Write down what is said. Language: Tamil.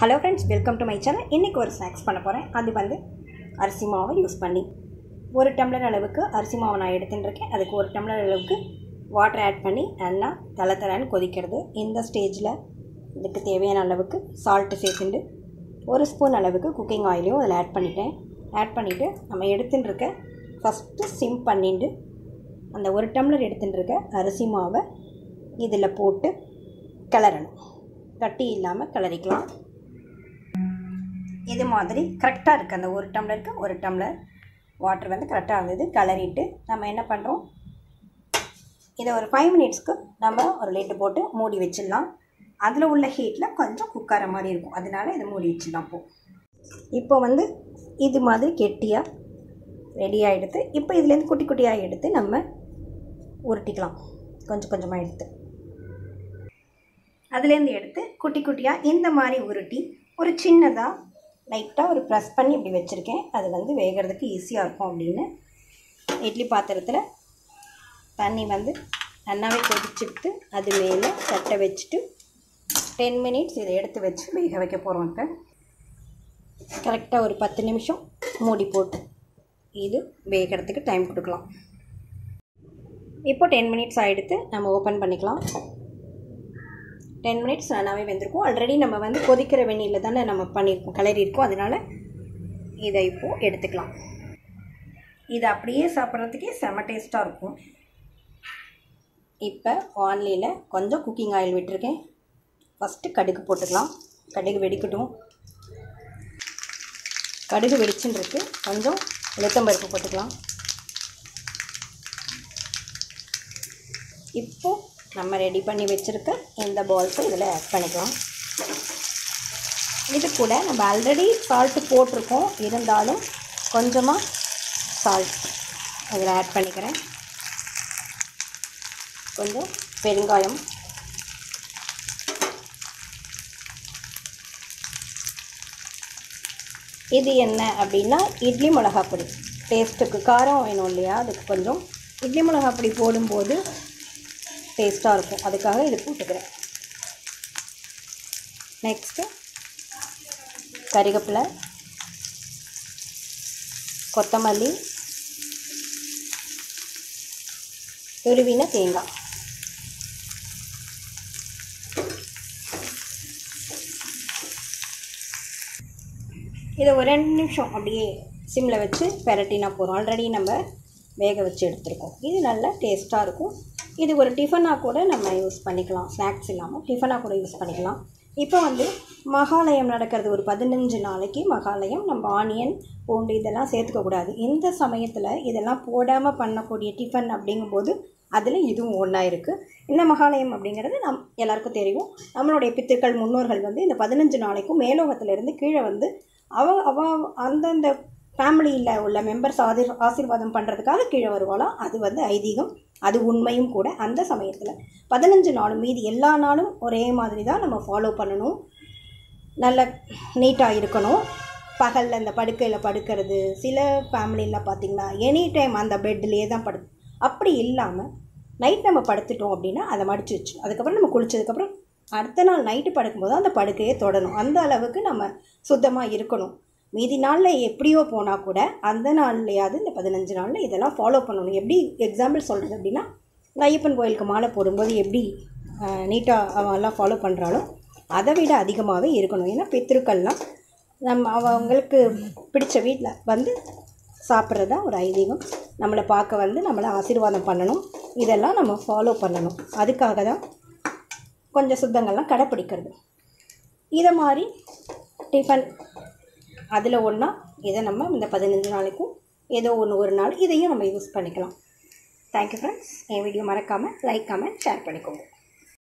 Hello friends, welcome to my channel. இன்றைக்கி ஒரு ஸ்நாக்ஸ் பண்ண போகிறேன். அது வந்து அரிசி மாவை யூஸ் பண்ணி ஒரு டம்ளர் அளவுக்கு அரிசி மாவை நான் எடுத்துட்டுருக்கேன். அதுக்கு ஒரு டம்ளர் அளவுக்கு வாட்டர் ஆட் பண்ணி நல்லா தளன்னு கொதிக்கிறது. இந்த ஸ்டேஜில் இதுக்கு தேவையான அளவுக்கு சால்ட்டு சேர்த்துட்டு ஒரு ஸ்பூன் அளவுக்கு குக்கிங் ஆயிலையும் அதில் ஆட் பண்ணிவிட்டு நம்ம எடுத்துட்டுருக்க ஃபஸ்ட்டு சிம் பண்ணிட்டு அந்த ஒரு டம்ளர் எடுத்துட்டுருக்க அரிசி மாவை இதில் போட்டு கிளறணும். கட்டி இல்லாமல் கிளறிக்கலாம். இது மாதிரி கரெக்டாக இருக்குது. அந்த ஒரு டம்ளருக்கு ஒரு டம்ளர் வாட்டர் வந்து கரெக்டாக இருந்தது. கிளறிட்டு நம்ம என்ன பண்ணுறோம், இதை ஒரு 5 மினிட்ஸ்க்கு நம்ம ஒரு லிட்டு போட்டு மூடி வச்சிடலாம். அதில் உள்ள ஹீட்டில் கொஞ்சம் குக்கார மாதிரி இருக்கும், அதனால இதை மூடி வச்சிடலாம். இப்போ வந்து இது மாதிரி கெட்டியாக ரெடி ஆகிடுது. இப்போ இதுலேருந்து குட்டி குட்டியாக எடுத்து நம்ம உருட்டிக்கலாம். கொஞ்சம் கொஞ்சமாக எடுத்து அதுலேருந்து எடுத்து குட்டி குட்டியாக இந்த மாதிரி உருட்டி ஒரு சின்னதாக லைட்டாக ஒரு ப்ரெஸ் பண்ணி இப்படி வச்சுருக்கேன். அது வந்து வேகிறதுக்கு ஈஸியாக இருக்கும் அப்படின்னு. இட்லி பாத்திரத்தில் தண்ணி வந்து நல்லாவே கொதிச்சுட்டு அது மேலே தட்டை வச்சுட்டு 10 மினிட்ஸ் இதை எடுத்து வச்சு வேக வைக்க போகிறோம். இப்போ கரெக்டாக ஒரு 10 நிமிஷம் மூடி போட்டு இது வேகிறதுக்கு டைம் கொடுக்கலாம். இப்போ 10 மினிட்ஸ் ஆகிடுத்து. நம்ம ஓப்பன் பண்ணிக்கலாம். 10 மினிட்ஸ் நல்லாவே வெந்திருக்கும். ஆல்ரெடி நம்ம வந்து கொதிக்கிற வெந்நீரில் தானே நம்ம பண்ணியிருக்கோம், கிளறி இருக்கோம். அதனால் இதை இப்போது எடுத்துக்கலாம். இதை அப்படியே சாப்பிட்றதுக்கே செம்ம டேஸ்ட்டாக இருக்கும். இப்போ வானிலையில் கொஞ்சம் குக்கிங் ஆயில் விட்டுருக்கேன். ஃபஸ்ட்டு கடுகு போட்டுக்கலாம். கடுகு வெடிக்கட்டும். கடுகு வெடிச்சுன்னு இருக்குது. கொஞ்சம் உளுத்தம்பருப்பு போட்டுக்கலாம். இப்போது நம்ம ரெடி பண்ணி வச்சுருக்க இந்த பால்ஸை இதில் ஆட் பண்ணிக்கலாம். இது கூட நம்ம ஆல்ரெடி சால்ட்டு போட்டிருக்கோம், இருந்தாலும் கொஞ்சமாக சால்ட் அதில் ஆட் பண்ணிக்கிறேன். கொஞ்சம் பெருங்காயம், இது என்ன அப்படின்னா இட்லி மிளகாப்பொடி. டேஸ்ட்டுக்கு காரம் வேணும் இல்லையா, அதுக்கு கொஞ்சம் இட்லி மிளகாப்பொடி போடும்போது டேஸ்ட்டாக இருக்கும், அதுக்காக இது போட்டுக்கிறேன். நெக்ஸ்ட்டு கறிவேப்பிலை, கொத்தமல்லி, துருவின தேங்காய். இதை ஒரு 2 நிமிஷம் அப்படியே சிம்மில் வச்சு பெரட்டினா போதும். ஆல்ரெடி நம்ம வேக வச்சு எடுத்துருக்கோம். இது நல்லா டேஸ்ட்டாக இருக்கும். இது ஒரு டிஃபனாக கூட நம்ம யூஸ் பண்ணிக்கலாம். ஸ்நாக்ஸ் இல்லாமல் டிஃபனாக கூட யூஸ் பண்ணிக்கலாம். இப்போ வந்து மகாலயம் நடக்கிறது ஒரு 15 நாளைக்கு. மகாலயம் நம்ம ஆனியன், பூண்டு இதெல்லாம் சேர்த்துக்கக்கூடாது. இந்த சமயத்தில் இதெல்லாம் போடாமல் பண்ணக்கூடிய டிஃபன் அப்படிங்கும்போது அதில் இதுவும் ஒன்றா இருக்குது. இந்த மகாலயம் அப்படிங்கிறது எல்லாருக்கும் தெரியும். நம்மளுடைய பித்திருக்கள் முன்னோர்கள் வந்து இந்த 15 நாளைக்கும் மேலோகத்திலேருந்து கீழே வந்து அந்தந்த ஃபேமிலியில் உள்ள மெம்பர்ஸ் ஆசீர்வாதம் பண்ணுறதுக்காக கீழே வருவாளாம். அது வந்து ஐதீகம், அது உண்மையும் கூட. அந்த சமயத்தில் 15 நாளும் மீதி எல்லா நாளும் ஒரே மாதிரி தான் நம்ம ஃபாலோ பண்ணணும். நல்ல நீட்டாக இருக்கணும். பகலில் இந்த படுக்கையில் படுக்கிறது, சில ஃபேமிலியில் பார்த்திங்கன்னா எனி டைம் அந்த பெட்லேயே தான் அப்படி இல்லாமல் நைட் நம்ம படுத்துட்டோம் அப்படின்னா அதை மடித்து வச்சு அதுக்கப்புறம் நம்ம குளித்ததுக்கப்புறம் அடுத்த நாள் நைட்டு படுக்கும்போது அந்த படுக்கையே தொடணும். அந்த அளவுக்கு நம்ம சுத்தமாக இருக்கணும். மீதி நாளில் எப்படியோ போனால் கூட அந்த நாள்லையாவது இந்த 15 நாளில் இதெல்லாம் ஃபாலோ பண்ணணும். எப்படி எக்ஸாம்பிள் சொல்கிறது அப்படின்னா, ஐயப்பன் கோயிலுக்கு மாலை போடும்போது எப்படி நீட்டாக அவெல்லாம் ஃபாலோ பண்ணுறாலும் அதை விட அதிகமாகவே இருக்கணும். ஏன்னா பித்திருக்கள்லாம் அவங்களுக்கு பிடிச்ச வீட்டில் வந்து சாப்பிட்றது தான் ஒரு ஐதீகம். நம்மளை பார்க்க வந்து நம்மளை ஆசீர்வாதம் பண்ணணும். இதெல்லாம் நம்ம ஃபாலோ பண்ணணும். அதுக்காக தான் கொஞ்சம் சுத்தங்கள்லாம் கடைப்பிடிக்கிறது. இதை மாதிரி டிஃபன் அதில் ஒன்றா இதை நம்ம இந்த 15 நாளைக்கும் ஏதோ ஒரு நாள் இதையும் நம்ம யூஸ் பண்ணிக்கலாம். Thank you friends. என் வீடியோ மறக்காமல் லைக், கமெண்ட், ஷேர் பண்ணிக்கோங்க.